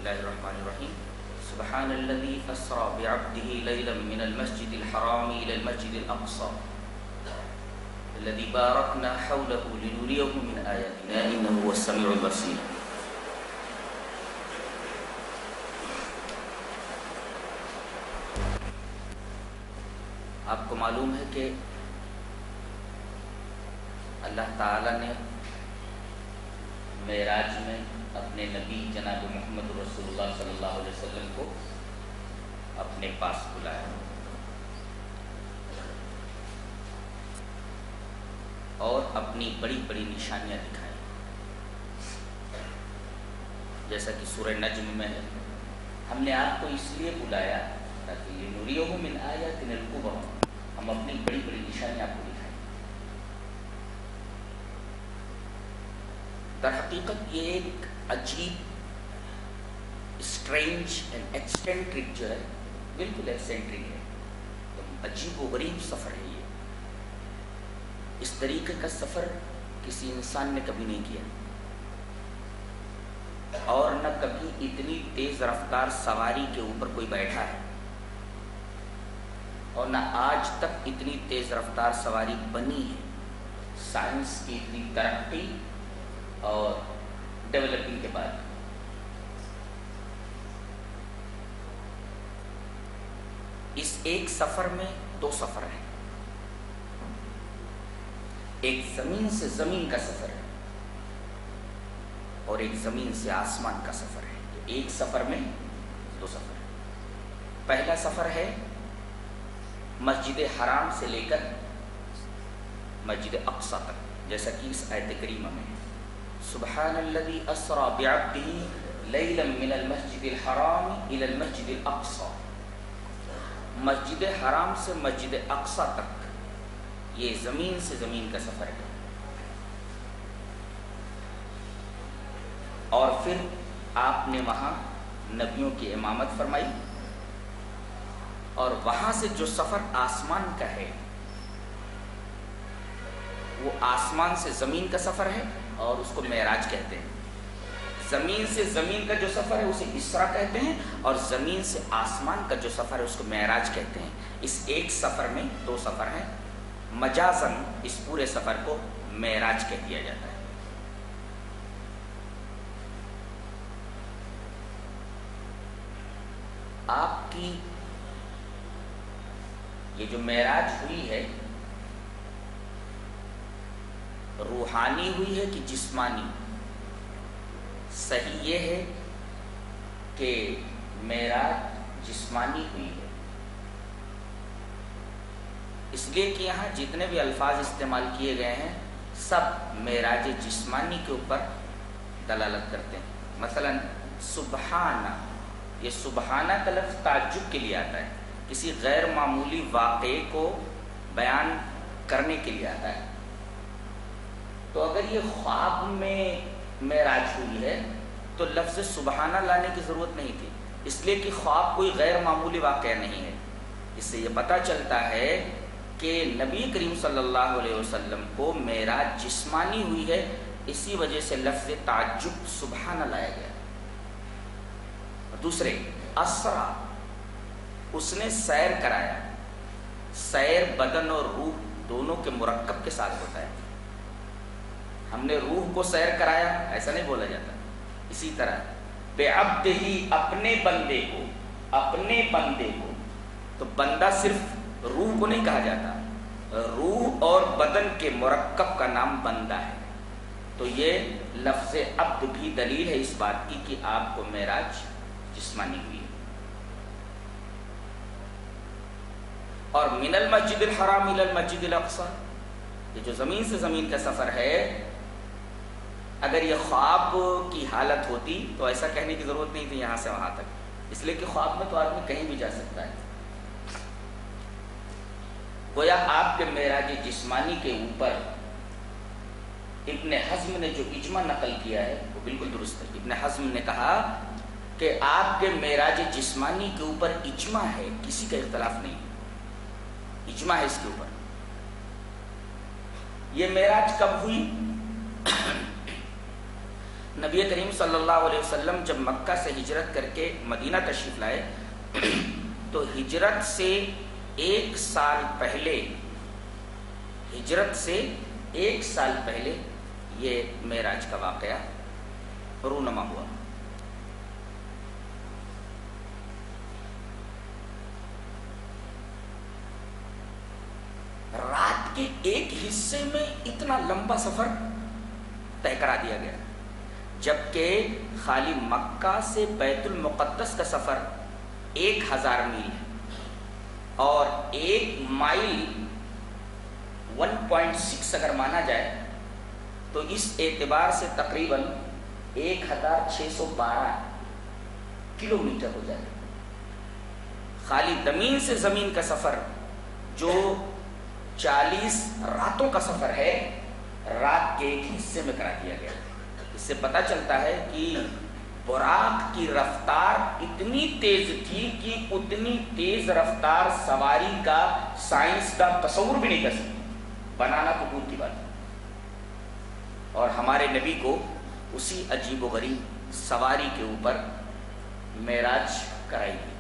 الله الرحمن الرحيم سبحان الذي أسرى بعبده ليلا من المسجد الحرام إلى المسجد الأقصى الذي باركنا حوله لنريه من آياتنا إنه هو السميع البصير. آپ کو معلوم ہے کہ اللہ تعالیٰ نے معراج میں اپنے نبی جناب محمد رسول اللہ صلی اللہ علیہ وسلم کو اپنے پاس بلایا اور اپنی بڑی بڑی نشانیاں دکھائیں، جیسا کہ سورہ نجم میں ہے، ہم نے آپ کو اس لیے بلایا تاکہ لنریہ من آیاتنا الکبری، ہم اپنی بڑی بڑی نشانیاں آپ کو دکھائیں۔ در حقیقت یہ ایک عجیب اسٹرینج اینڈ ایکسٹینٹرک جو ہے، بالکل ایکسٹینٹرک ہے، عجیب و غریب سفر ہے۔ یہ اس طریقے کا سفر کسی انسان نے کبھی نہیں کیا، اور نہ کبھی اتنی تیز رفتار سواری کے اوپر کوئی بیٹھا ہے، اور نہ آج تک اتنی تیز رفتار سواری بنی ہے۔ سائنس کی اتنی ترقی اور ڈیولپنگ کے بعد اس ایک سفر میں دو سفر ہیں، ایک زمین سے زمین کا سفر ہے اور ایک زمین سے آسمان کا سفر ہے۔ تو ایک سفر میں دو سفر ہیں۔ پہلا سفر ہے مسجد حرام سے لے کر مسجد اقصی تک، جیسا کہ اس آیت کریمہ میں ہے، سبحان الذی اسری بعبدہ لیلا من المسجد الحرام الی المسجد الاقصی، مسجد حرام سے مسجد اقصی تک، یہ زمین سے زمین کا سفر ہے۔ اور پھر آپ نے وہاں نبیوں کی امامت فرمائی، اور وہاں سے جو سفر آسمان کا ہے وہ آسمان سے زمین کا سفر ہے اور اس کو معراج کہتے ہیں۔ زمین سے زمین کا جو سفر ہے اسے اسرا کہتے ہیں، اور زمین سے آسمان کا جو سفر ہے اس کو معراج کہتے ہیں۔ اس ایک سفر میں دو سفر ہیں، مجازاً اس پورے سفر کو معراج کہہ دیا جاتا ہے۔ آپ کی یہ جو معراج ہوئی ہے روحانی ہوئی ہے کہ جسمانی؟ صحیح یہ ہے کہ معراج جسمانی ہوئی ہے، اس لیے کہ یہاں جتنے بھی الفاظ استعمال کیے گئے ہیں سب معراج جسمانی کے اوپر دلالت کرتے ہیں۔ مثلا سبحانہ، یہ سبحانہ کا لفظ تعجب کے لیے آتا ہے، کسی غیر معمولی واقعے کو بیان کرنے کے لیے آتا ہے۔ تو اگر یہ خواب میں معراج ہوئی ہے تو لفظ سبحانہ لانے کی ضرورت نہیں تھی، اس لیے کہ خواب کوئی غیر معمولی واقعہ نہیں ہے۔ اس سے یہ پتہ چلتا ہے کہ نبی کریم صلی اللہ علیہ وسلم کو معراج جسمانی ہوئی ہے، اسی وجہ سے لفظ تعجب سبحانہ لایا گیا۔ دوسرے اسرا، اس نے سیر کرایا۔ سیر بدن اور روح دونوں کے مرکب کے ساتھ ہوتا ہے۔ ہم نے روح کو سیر کرایا ایسا نہیں بولا جاتا۔ اسی طرح بعبدہ، اپنے بندے کو، اپنے بندے کو، تو بندہ صرف روح کو نہیں کہا جاتا، روح اور بدن کے مرکب کا نام بندہ ہے۔ تو یہ لفظ عبد بھی دلیل ہے اس بات کی کہ آپ کو معراج جسمانی ہوئی ہے۔ اور من المسجد الحرام الی المسجد الاقصی، یہ جو زمین سے زمین کا سفر ہے، اگر یہ خواب کی حالت ہوتی تو ایسا کہنے کی ضرورت نہیں تھی یہاں سے وہاں تک، اس لیے کہ خواب میں تو آدمی کہیں بھی جا سکتا ہے۔ گویا آپ کے معراج جسمانی کے اوپر ابن حزم نے جو اجماع نقل کیا ہے وہ بالکل درست ہے۔ ابن حزم نے کہا کہ آپ کے معراج جسمانی کے اوپر اجماع ہے، کسی کا اختلاف نہیں، اجماع ہے اس کے اوپر۔ یہ معراج کب ہوئی؟ نبی کریم صلی اللہ علیہ وسلم جب مکہ سے ہجرت کر کے مدینہ تشریف لائے تو ہجرت سے ایک سال پہلے یہ معراج کا واقعہ رونما ہوا۔ رات کے ایک حصے میں اتنا لمبا سفر طے کرا دیا گیا، جبکہ خالی مکہ سے بیت المقدس کا سفر 1000 میل ہے، اور 1 مائل 1.6 اگر مانا جائے تو اس اعتبار سے تقریباً 1612 کلومیٹر ہو جائے۔ خالی زمین سے زمین کا سفر جو 40 راتوں کا سفر ہے، رات کے ایک حصے میں کرا دیا گیا۔ اس سے پتہ چلتا ہے کہ براق کی رفتار اتنی تیز تھی کہ اتنی تیز رفتار سواری کا سائنسداں تصور بھی نہیں کر سکتے، بنانا تو دور کی بات ہے۔ اور ہمارے نبی کو اسی عجیب و غریب سواری کے اوپر معراج کرائی گئی۔